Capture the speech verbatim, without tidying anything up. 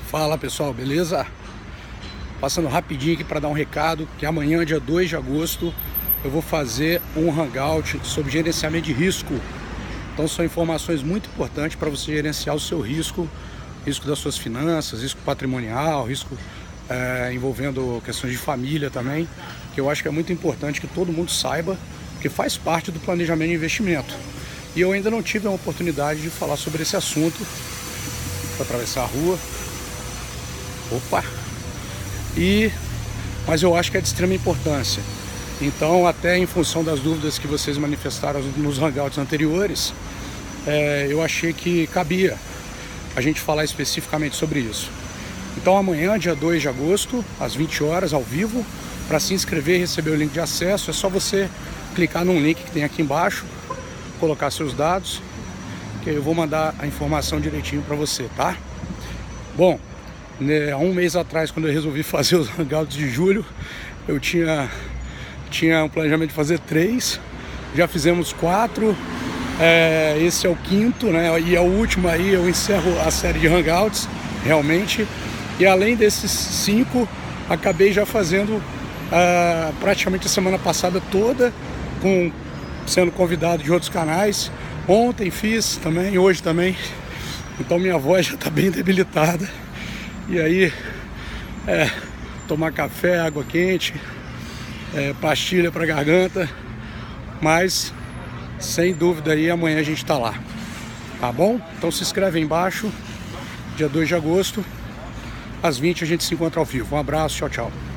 Fala pessoal, beleza? Passando rapidinho aqui para dar um recado que amanhã, dia dois de agosto, eu vou fazer um hangout sobre gerenciamento de risco. Então são informações muito importantes para você gerenciar o seu risco, risco das suas finanças, risco patrimonial, risco é, envolvendo questões de família também, que eu acho que é muito importante que todo mundo saiba, que faz parte do planejamento de investimento. E eu ainda não tive a oportunidade de falar sobre esse assunto. Vou atravessar a rua. Opa! E, mas eu acho que é de extrema importância. Então, até em função das dúvidas que vocês manifestaram nos hangouts anteriores, é, eu achei que cabia a gente falar especificamente sobre isso. Então amanhã, dia dois de agosto, às vinte horas, ao vivo, para se inscrever e receber o link de acesso, é só você clicar num link que tem aqui embaixo, colocar seus dados, que eu vou mandar a informação direitinho para você, tá? Bom, né, há um mês atrás, quando eu resolvi fazer os hangouts de julho, eu tinha, tinha um planejamento de fazer três, já fizemos quatro, é, esse é o quinto, né? E é o último aí, eu encerro a série de hangouts, realmente, e além desses cinco, acabei já fazendo uh, praticamente a semana passada toda, com, sendo convidado de outros canais. Ontem fiz também, hoje também, então minha voz já está bem debilitada. E aí, é, tomar café, água quente, é, pastilha para garganta, mas sem dúvida aí amanhã a gente está lá, tá bom? Então se inscreve aí embaixo, dia dois de agosto, às vinte a gente se encontra ao vivo. Um abraço, tchau, tchau.